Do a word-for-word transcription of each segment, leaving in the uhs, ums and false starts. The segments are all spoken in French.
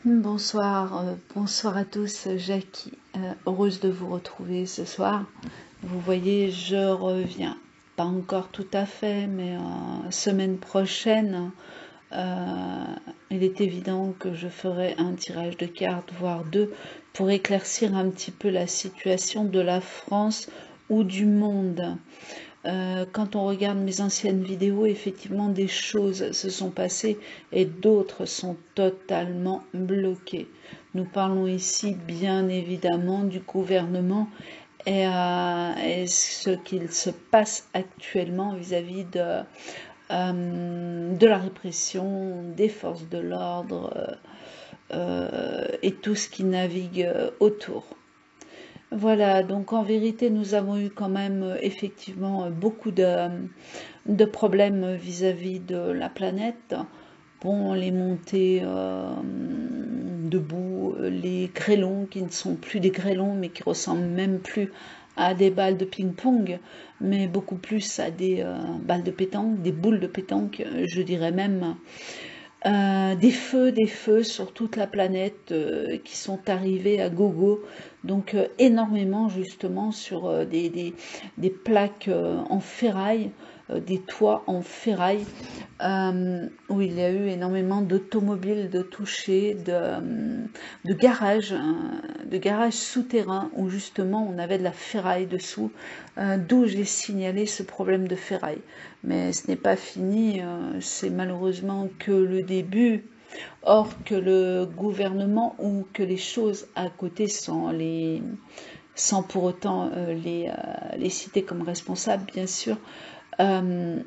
Bonsoir, euh, bonsoir à tous, Jackie, euh, heureuse de vous retrouver ce soir. Vous voyez, je reviens, pas encore tout à fait, mais euh, semaine prochaine, euh, il est évident que je ferai un tirage de cartes, voire deux, pour éclaircir un petit peu la situation de la France ou du monde. Euh, quand on regarde mes anciennes vidéos, effectivement, des choses se sont passées et d'autres sont totalement bloquées. Nous parlons ici, bien évidemment, du gouvernement et, euh, et ce qu'il se passe actuellement vis-à-vis de, euh, de la répression, des forces de l'ordre euh, euh, et tout ce qui navigue autour. Voilà, donc en vérité, nous avons eu quand même euh, effectivement euh, beaucoup de, de problèmes vis-à-vis de la planète. Bon, les montées euh, debout, les grêlons qui ne sont plus des grêlons, mais qui ressemblent même plus à des balles de ping-pong, mais beaucoup plus à des euh, balles de pétanque, des boules de pétanque, je dirais même. Euh, des feux, des feux sur toute la planète euh, qui sont arrivés à gogo, donc euh, énormément justement sur euh, des, des, des plaques euh, en ferraille, euh, des toits en ferraille, euh, où il y a eu énormément d'automobiles de touchés, de, de garages, hein, de garages souterrains où justement on avait de la ferraille dessous, euh, d'où j'ai signalé ce problème de ferraille. Mais ce n'est pas fini, euh, c'est malheureusement que le début. Or que le gouvernement ou que les choses à côté sans, les, sans pour autant euh, les, euh, les citer comme responsables, bien sûr, euh,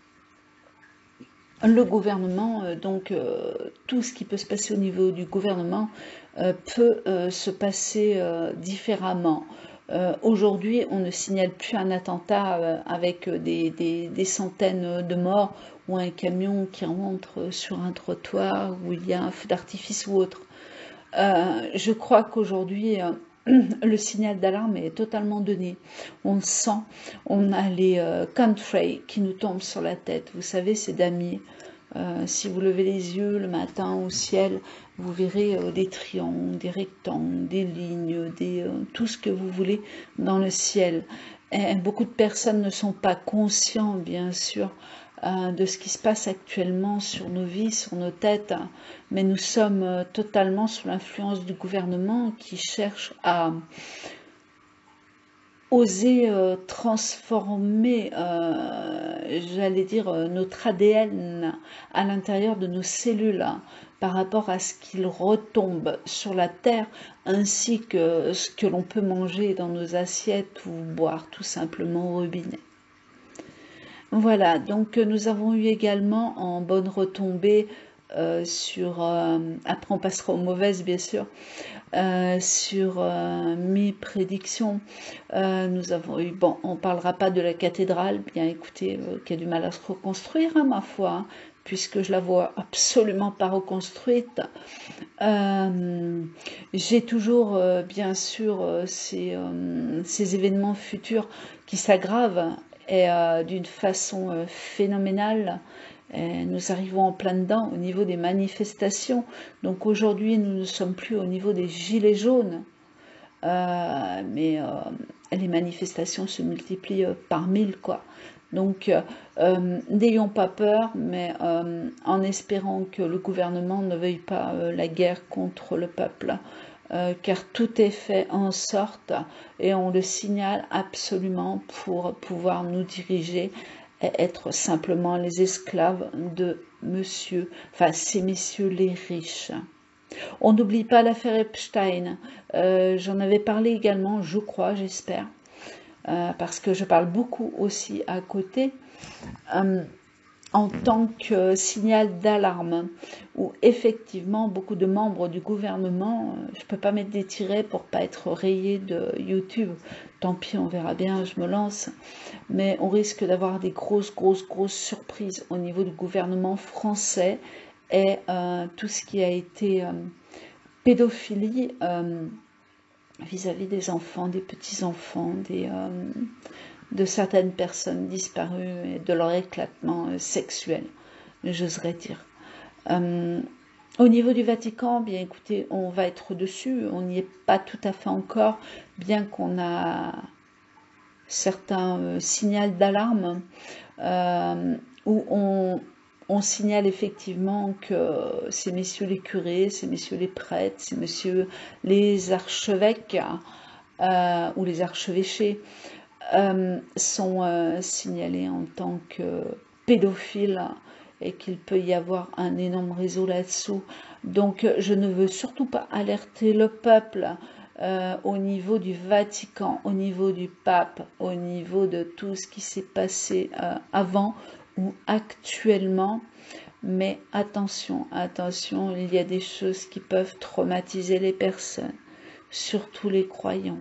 le gouvernement, euh, donc euh, tout ce qui peut se passer au niveau du gouvernement euh, peut euh, se passer euh, différemment. Euh, Aujourd'hui, on ne signale plus un attentat euh, avec des, des, des centaines de morts ou un camion qui rentre sur un trottoir où il y a un feu d'artifice ou autre. Euh, je crois qu'aujourd'hui, euh, le signal d'alarme est totalement donné. On le sent, on a les euh, contrails qui nous tombent sur la tête. Vous savez, ces damiers. Euh, si vous levez les yeux le matin au ciel, vous verrez euh, des triangles, des rectangles, des lignes, des, euh, tout ce que vous voulez dans le ciel. Et beaucoup de personnes ne sont pas conscients, bien sûr, euh, de ce qui se passe actuellement sur nos vies, sur nos têtes, mais nous sommes euh, totalement sous l'influence du gouvernement qui cherche à oser euh, transformer, euh, j'allais dire, euh, notre A D N à l'intérieur de nos cellules hein, par rapport à ce qu'il retombe sur la terre, ainsi que ce que l'on peut manger dans nos assiettes ou boire tout simplement au robinet. Voilà, donc nous avons eu également en bonne retombée euh, sur, euh, après on passera aux mauvaises bien sûr, euh, sur euh, mes prédictions. Euh, nous avons eu, bon, on ne parlera pas de la cathédrale, bien écoutez, euh, qui a du mal à se reconstruire, hein, ma foi, hein, puisque je la vois absolument pas reconstruite. Euh, J'ai toujours, euh, bien sûr, euh, ces, euh, ces événements futurs qui s'aggravent et euh, d'une façon euh, phénoménale. Et nous arrivons en plein dedans au niveau des manifestations. Donc aujourd'hui, nous ne sommes plus au niveau des gilets jaunes, euh, mais euh, les manifestations se multiplient euh, par mille, quoi. Donc, euh, euh, n'ayons pas peur, mais euh, en espérant que le gouvernement ne veuille pas euh, la guerre contre le peuple, euh, car tout est fait en sorte, et on le signale absolument pour pouvoir nous diriger et être simplement les esclaves de monsieur, enfin ces messieurs les riches. On n'oublie pas l'affaire Epstein, euh, j'en avais parlé également, je crois, j'espère, euh, parce que je parle beaucoup aussi à côté, euh, en tant que signal d'alarme, où effectivement beaucoup de membres du gouvernement, euh, je ne peux pas mettre des tirets pour pas être rayé de YouTube, tant pis, on verra bien, je me lance, mais on risque d'avoir des grosses, grosses, grosses surprises au niveau du gouvernement français et euh, tout ce qui a été euh, pédophilie euh, vis-à-vis des enfants, des petits-enfants, des, euh, de certaines personnes disparues et de leur éclatement euh, sexuel, j'oserais dire. Euh, Au niveau du Vatican, bien écoutez, on va être dessus, on n'y est pas tout à fait encore, bien qu'on a certains euh, signaux d'alarme euh, où on, on signale effectivement que ces messieurs les curés, ces messieurs les prêtres, ces messieurs les archevêques euh, ou les archevêchés euh, sont euh, signalés en tant que pédophiles et qu'il peut y avoir un énorme réseau là-dessous. Donc je ne veux surtout pas alerter le peuple euh, au niveau du Vatican, au niveau du pape, au niveau de tout ce qui s'est passé euh, avant ou actuellement. Mais attention, attention, il y a des choses qui peuvent traumatiser les personnes, surtout les croyants.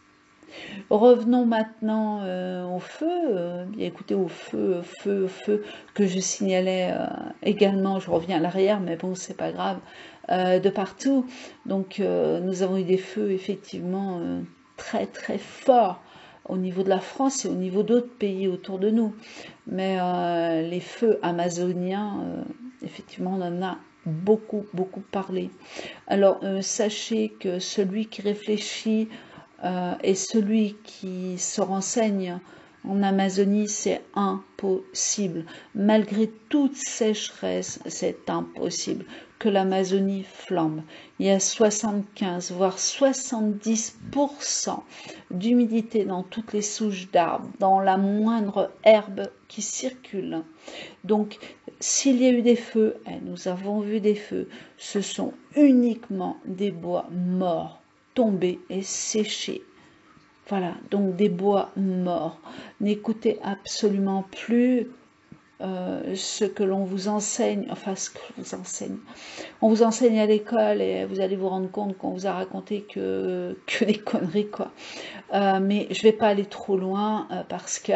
Revenons maintenant euh, au feu, euh, bien écoutez, au feu, feu, feu, que je signalais euh, également, je reviens à l'arrière, mais bon, c'est pas grave, euh, de partout. Donc, euh, nous avons eu des feux, effectivement, euh, très, très forts au niveau de la France et au niveau d'autres pays autour de nous. Mais euh, les feux amazoniens, euh, effectivement, on en a beaucoup, beaucoup parlé. Alors, euh, sachez que celui qui réfléchit euh, et celui qui se renseigne en Amazonie, c'est impossible. Malgré toute sécheresse, c'est impossible que l'Amazonie flambe. Il y a soixante-quinze, voire soixante-dix pour cent d'humidité dans toutes les souches d'arbres, dans la moindre herbe qui circule. Donc, s'il y a eu des feux, et nous avons vu des feux, ce sont uniquement des bois morts, tombés et séchés. Voilà, donc des bois morts. N'écoutez absolument plus euh, ce que l'on vous enseigne, enfin ce que vous enseigne. On vous enseigne à l'école et vous allez vous rendre compte qu'on vous a raconté que, que des conneries, quoi. Euh, mais je vais pas aller trop loin euh, parce que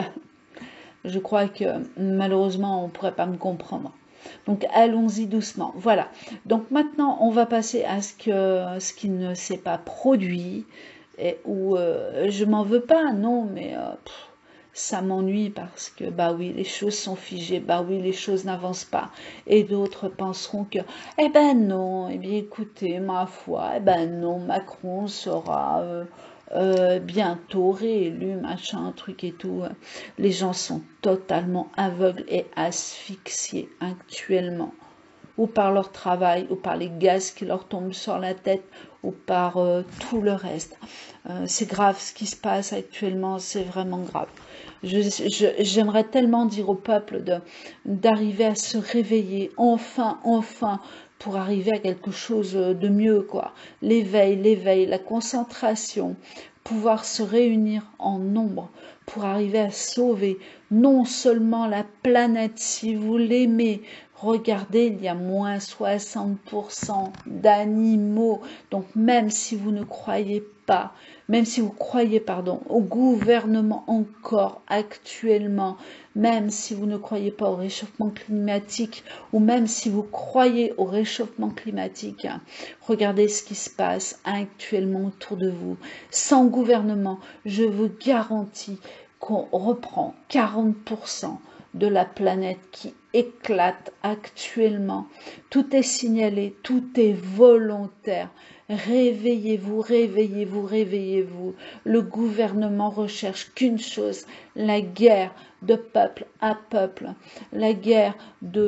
je crois que malheureusement on ne pourrait pas me comprendre. Donc allons-y doucement. Voilà. Donc maintenant on va passer à ce, que, ce qui ne s'est pas produit et où euh, je m'en veux pas, non, mais euh, pff, ça m'ennuie parce que bah oui, les choses sont figées, bah oui, les choses n'avancent pas. Et d'autres penseront que eh ben non, eh bien écoutez, ma foi, eh ben non, Macron sera euh, euh, bientôt réélu, machin, truc et tout. Les gens sont totalement aveugles et asphyxiés actuellement, ou par leur travail, ou par les gaz qui leur tombent sur la tête, ou par euh, tout le reste. Euh, c'est grave ce qui se passe actuellement, c'est vraiment grave. J'aimerais tellement dire au peuple de d'arriver à se réveiller, enfin, enfin, pour arriver à quelque chose de mieux, quoi. L'éveil, l'éveil, la concentration, pouvoir se réunir en nombre pour arriver à sauver non seulement la planète, si vous l'aimez. Regardez, il y a moins soixante pour cent d'animaux. Donc même si vous ne croyez pas, même si vous croyez, pardon, au gouvernement encore actuellement, même si vous ne croyez pas au réchauffement climatique, ou même si vous croyez au réchauffement climatique, regardez ce qui se passe actuellement autour de vous. Sans gouvernement, je vous garantis qu'on reprend quarante pour cent de la planète qui éclate actuellement. Tout est signalé, tout est volontaire. Réveillez-vous, réveillez-vous, réveillez-vous. Le gouvernement recherche qu'une chose, la guerre de peuple à peuple, la guerre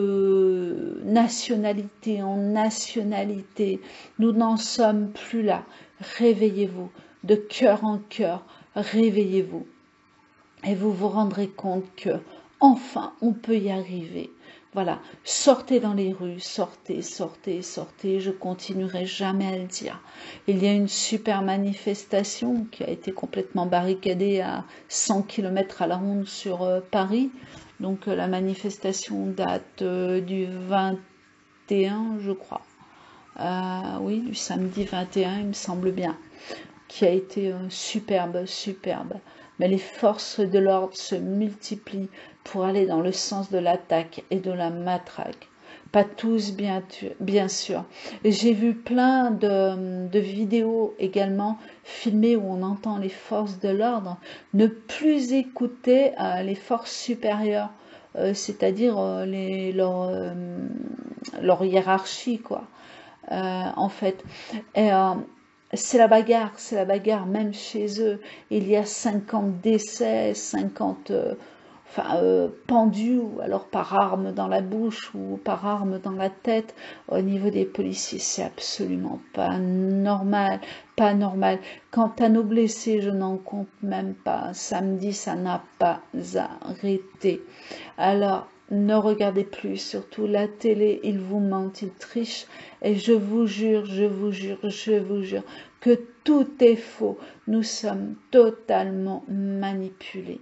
de nationalité en nationalité. Nous n'en sommes plus là. Réveillez-vous, de cœur en cœur, réveillez-vous. Et vous vous rendrez compte que, enfin, on peut y arriver. Voilà, sortez dans les rues, sortez, sortez, sortez, je continuerai jamais à le dire. Il y a une super manifestation qui a été complètement barricadée à cent kilomètres à la ronde sur euh, Paris. Donc euh, la manifestation date euh, du vingt et un, je crois. Euh, oui, du samedi vingt et un, il me semble bien, qui a été euh, superbe, superbe. Mais les forces de l'ordre se multiplient pour aller dans le sens de l'attaque et de la matraque. Pas tous, bien, bien sûr. J'ai vu plein de, de vidéos également filmées où on entend les forces de l'ordre ne plus écouter euh, les forces supérieures, euh, c'est-à-dire euh, les, leur, euh, leur hiérarchie, quoi. euh, en fait. Et, euh, c'est la bagarre, c'est la bagarre, même chez eux. Il y a cinquante décès, cinquante euh, enfin, euh, pendus, ou alors par arme dans la bouche ou par arme dans la tête. Au niveau des policiers, c'est absolument pas normal, pas normal. Quant à nos blessés, je n'en compte même pas. Samedi, ça n'a pas arrêté. Alors, ne regardez plus, surtout la télé, ils vous mentent, ils trichent, et je vous jure, je vous jure, je vous jure, que tout est faux. Nous sommes totalement manipulés.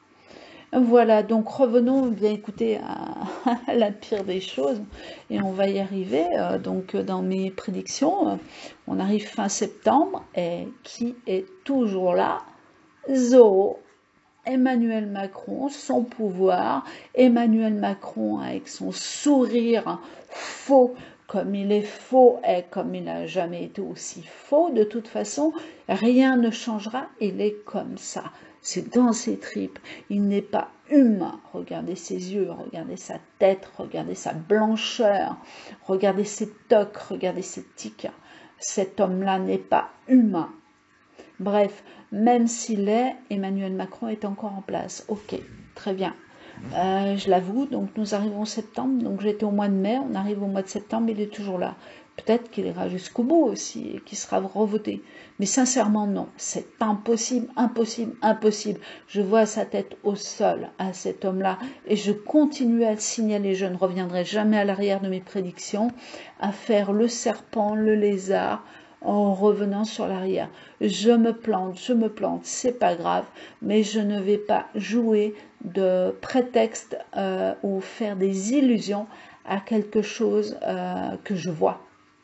Voilà, donc revenons bien écoutez à, à la pire des choses, et on va y arriver. Euh, donc dans mes prédictions, euh, on arrive fin septembre, et qui est toujours là? Zorro. Emmanuel Macron, son pouvoir, Emmanuel Macron avec son sourire faux, comme il est faux et comme il n'a jamais été aussi faux, de toute façon, rien ne changera, il est comme ça. C'est dans ses tripes, il n'est pas humain. Regardez ses yeux, regardez sa tête, regardez sa blancheur, regardez ses tocs, regardez ses tics. Cet homme-là n'est pas humain. Bref, même s'il est, Emmanuel Macron est encore en place. Ok, très bien. Euh, je l'avoue, donc nous arrivons en septembre, donc j'étais au mois de mai, on arrive au mois de septembre, il est toujours là. Peut-être qu'il ira jusqu'au bout aussi, et qu'il sera revoté. Mais sincèrement, non, c'est impossible, impossible, impossible. Je vois sa tête au sol à cet homme-là, et je continue à le signaler, je ne reviendrai jamais à l'arrière de mes prédictions, à faire le serpent, le lézard, en revenant sur l'arrière. Je me plante, je me plante, c'est pas grave, mais je ne vais pas jouer de prétexte euh, ou faire des illusions à quelque chose euh, que je vois.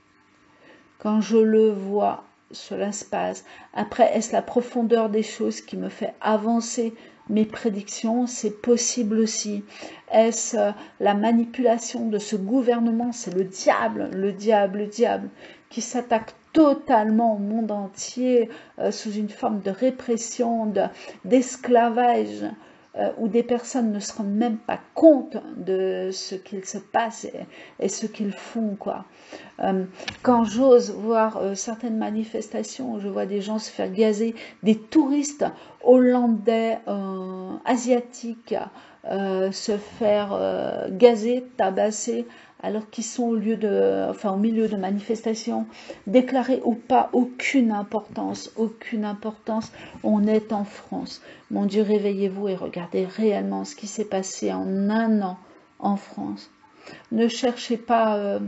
Quand je le vois, cela se passe. Après, est-ce la profondeur des choses qui me fait avancer mes prédictions? C'est possible aussi. Est-ce euh, la manipulation de ce gouvernement? C'est le diable, le diable, le diable, qui s'attaque totalement au monde entier euh, sous une forme de répression, d'esclavage, de, euh, où des personnes ne se rendent même pas compte de ce qu'il se passe et, et ce qu'ils font, quoi. Euh, quand j'ose voir euh, certaines manifestations où je vois des gens se faire gazer, des touristes hollandais, euh, asiatiques, euh, se faire euh, gazer, tabasser, alors qu'ils sont au, lieu de, enfin, au milieu de manifestations, déclarées ou pas, aucune importance, aucune importance, on est en France. Mon Dieu, réveillez-vous et regardez réellement ce qui s'est passé en un an en France. Ne cherchez pas euh,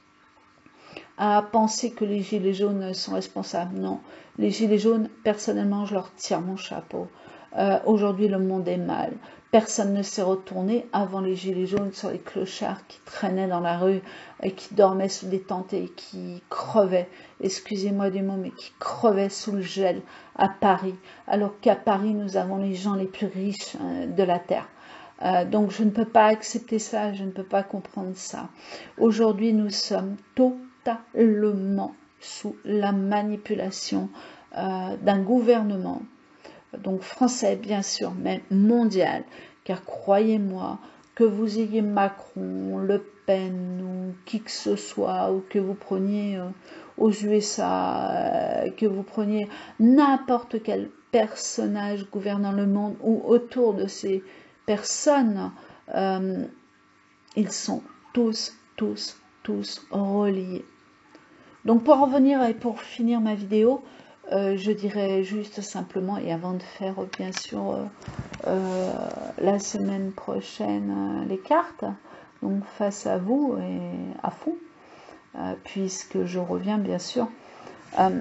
à penser que les gilets jaunes sont responsables. Non, les gilets jaunes, personnellement, je leur tire mon chapeau. Euh, Aujourd'hui, le monde est mal. Personne ne s'est retourné avant les gilets jaunes sur les clochards qui traînaient dans la rue et qui dormaient sous des tentes et qui crevaient, excusez-moi du mot, mais qui crevaient sous le gel à Paris, alors qu'à Paris, nous avons les gens les plus riches euh, de la Terre. Euh, donc je ne peux pas accepter ça, je ne peux pas comprendre ça. Aujourd'hui, nous sommes totalement sous la manipulation euh, d'un gouvernement, donc français bien sûr, mais mondial, car croyez-moi, que vous ayez Macron, Le Pen ou qui que ce soit, ou que vous preniez euh, aux U S A, euh, que vous preniez n'importe quel personnage gouvernant le monde ou autour de ces personnes, euh, ils sont tous, tous, tous reliés. Donc pour en revenir et pour finir ma vidéo, euh, je dirais juste simplement, et avant de faire bien sûr euh, euh, la semaine prochaine euh, les cartes, donc face à vous et à fond, euh, puisque je reviens bien sûr, euh,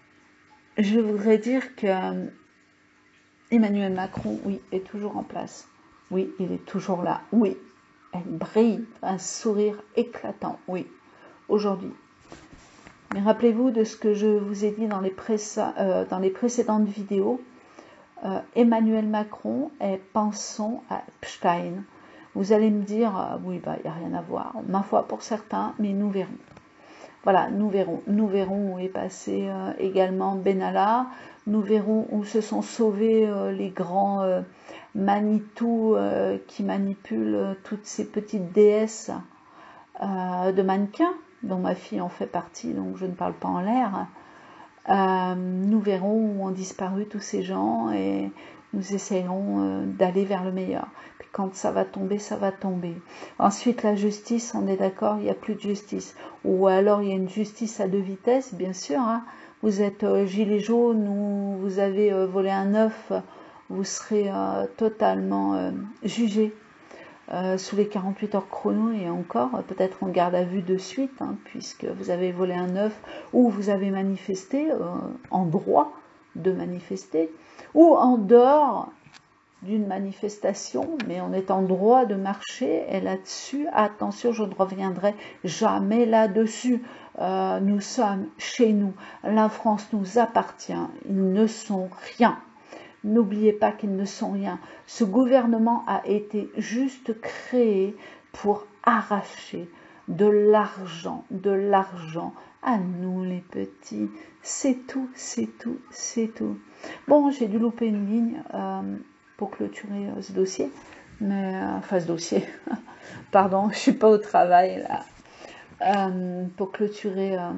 je voudrais dire que euh, Emmanuel Macron, oui, est toujours en place. Oui, il est toujours là. Oui, elle brille, un sourire éclatant. Oui, aujourd'hui. Mais rappelez-vous de ce que je vous ai dit dans les, euh, dans les précédentes vidéos. Euh, Emmanuel Macron est pensant à Epstein. Vous allez me dire, euh, oui, bah, il n'y a rien à voir. Ma foi pour certains, mais nous verrons. Voilà, nous verrons. Nous verrons où est passé euh, également Benalla. Nous verrons où se sont sauvés euh, les grands euh, Manitou euh, qui manipulent euh, toutes ces petites déesses euh, de mannequins. dont ma fille en fait partie, donc je ne parle pas en l'air, euh, nous verrons où ont disparu tous ces gens et nous essayerons euh, d'aller vers le meilleur. Puis quand ça va tomber, ça va tomber. Ensuite, la justice, on est d'accord, il n'y a plus de justice. Ou alors, il y a une justice à deux vitesses, bien sûr. Hein. Vous êtes euh, gilet jaune ou vous avez euh, volé un œuf, vous serez euh, totalement euh, jugé. Euh, sous les quarante-huit heures chrono et encore, peut-être en garde à vue de suite, hein, puisque vous avez volé un œuf ou vous avez manifesté, euh, en droit de manifester, ou en dehors d'une manifestation, mais on est en droit de marcher, et là-dessus, attention, je ne reviendrai jamais là-dessus. Euh, nous sommes chez nous, la France nous appartient, ils ne sont rien. N'oubliez pas qu'ils ne sont rien. Ce gouvernement a été juste créé pour arracher de l'argent, de l'argent à nous les petits. C'est tout, c'est tout, c'est tout. Bon, j'ai dû louper une ligne euh, pour clôturer euh, ce dossier. Mais, euh, enfin, ce dossier, pardon, je suis pas au travail là. Euh, pour clôturer euh,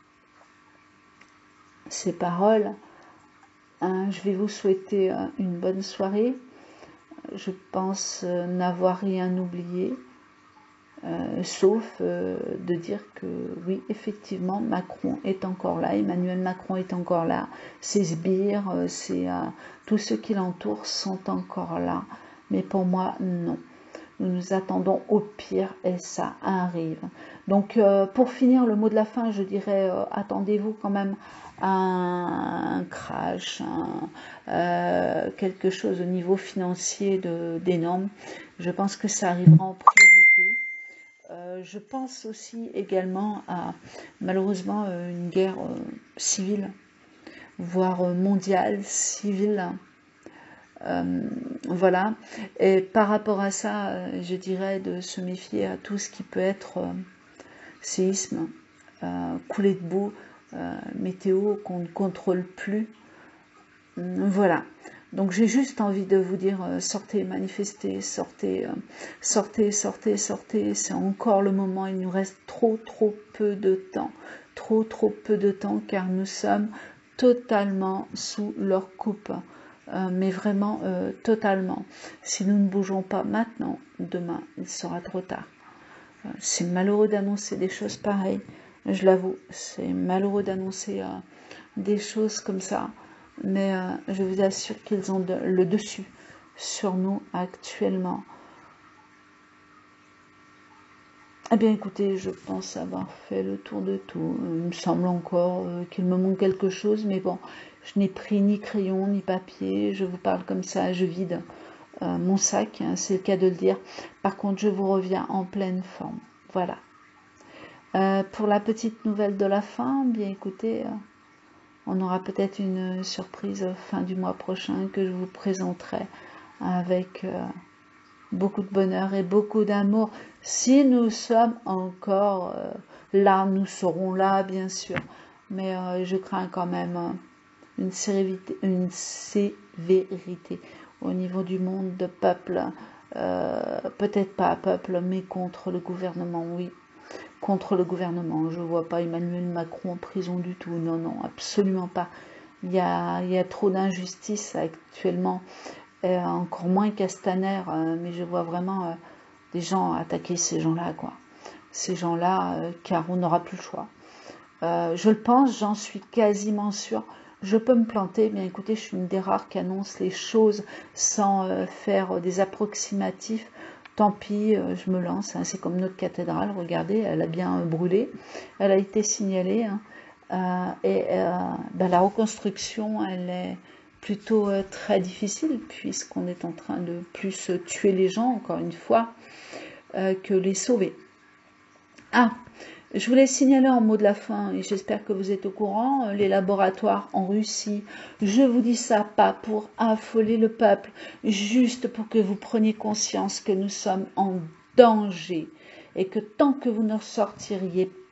ces paroles. Je vais vous souhaiter une bonne soirée. Je pense n'avoir rien oublié, euh, sauf euh, de dire que oui, effectivement, Macron est encore là, Emmanuel Macron est encore là, ses sbires, ses, euh, tous ceux qui l'entourent sont encore là. Mais pour moi, non. Nous nous attendons au pire et ça arrive. Donc, euh, pour finir, le mot de la fin, je dirais, euh, attendez-vous quand même à un, un crash, un, euh, quelque chose au niveau financier d'énorme. Je pense que ça arrivera en priorité. Euh, je pense aussi également à, malheureusement, euh, une guerre euh, civile, voire mondiale, civile. Euh, voilà, et par rapport à ça, euh, je dirais de se méfier à tout ce qui peut être euh, séisme, euh, coulée de boue, euh, météo qu'on ne contrôle plus. Euh, voilà, donc j'ai juste envie de vous dire, euh, sortez, manifestez, sortez, euh, sortez, sortez, sortez, c'est encore le moment, il nous reste trop, trop peu de temps, trop, trop peu de temps, car nous sommes totalement sous leur coupe. Euh, mais vraiment euh, totalement. Si nous ne bougeons pas maintenant, demain, il sera trop tard. Euh, c'est malheureux d'annoncer des choses pareilles, je l'avoue, c'est malheureux d'annoncer euh, des choses comme ça, mais euh, je vous assure qu'ils ont de, le dessus sur nous actuellement. Eh bien écoutez, je pense avoir fait le tour de tout. Il me semble encore euh, qu'il me manque quelque chose, mais bon, je n'ai pris ni crayon ni papier, je vous parle comme ça, je vide euh, mon sac, hein, c'est le cas de le dire. Par contre, je vous reviens en pleine forme. Voilà. Euh, pour la petite nouvelle de la fin, bien écoutez, euh, on aura peut-être une surprise fin du mois prochain que je vous présenterai avec euh, beaucoup de bonheur et beaucoup d'amour. Si nous sommes encore euh, là, nous serons là, bien sûr. Mais euh, je crains quand même euh, une, sévérité, une sévérité au niveau du monde de peuple. Euh, peut-être pas peuple, mais contre le gouvernement, oui. Contre le gouvernement. Je ne vois pas Emmanuel Macron en prison du tout. Non, non, absolument pas. Il y a, il y a trop d'injustice actuellement. Euh, encore moins Castaner, euh, mais je vois vraiment euh, des gens attaquer ces gens-là, quoi. Ces gens-là, euh, car on n'aura plus le choix. Euh, je le pense, j'en suis quasiment sûre. Je peux me planter, bien écoutez, je suis une des rares qui annonce les choses sans euh, faire des approximatifs. Tant pis, euh, je me lance, hein, c'est comme notre cathédrale, regardez, elle a bien euh, brûlé, elle a été signalée, hein, euh, et euh, ben, la reconstruction, elle est plutôt euh, très difficile, puisqu'on est en train de plus tuer les gens, encore une fois, euh, que les sauver. Ah, je voulais signaler en mot de la fin, et j'espère que vous êtes au courant, les laboratoires en Russie. Je vous dis ça pas pour affoler le peuple, juste pour que vous preniez conscience que nous sommes en danger et que tant que vous ne sortiriez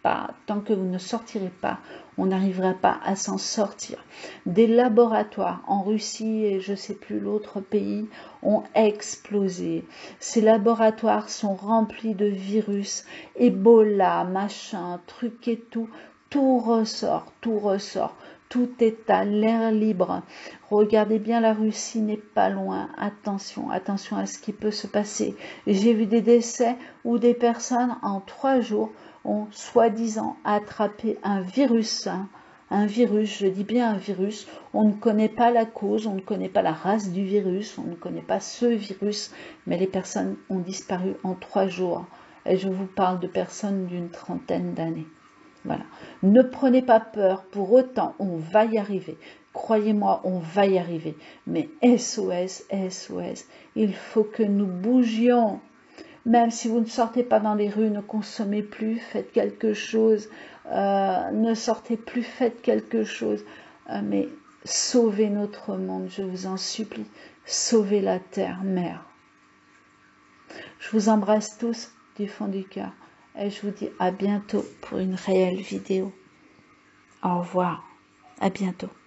pas, tant que vous ne sortirez pas, on n'arrivera pas à s'en sortir. Des laboratoires en Russie et je ne sais plus l'autre pays ont explosé. Ces laboratoires sont remplis de virus, Ebola, machin, truc et tout. Tout ressort, tout ressort. Tout est à l'air libre. Regardez bien, la Russie n'est pas loin. Attention, attention à ce qui peut se passer. J'ai vu des décès où des personnes en trois jours ont soi-disant attrapé un virus. Un virus, je dis bien un virus. On ne connaît pas la cause, on ne connaît pas la race du virus, on ne connaît pas ce virus, mais les personnes ont disparu en trois jours. Et je vous parle de personnes d'une trentaine d'années. Voilà. Ne prenez pas peur, pour autant, on va y arriver. Croyez-moi, on va y arriver. Mais S O S, S O S, il faut que nous bougions. Même si vous ne sortez pas dans les rues, ne consommez plus, faites quelque chose. Euh, ne sortez plus, faites quelque chose. Euh, mais sauvez notre monde, je vous en supplie. Sauvez la terre, mère. Je vous embrasse tous du fond du cœur. Et je vous dis à bientôt pour une réelle vidéo. Au revoir, à bientôt.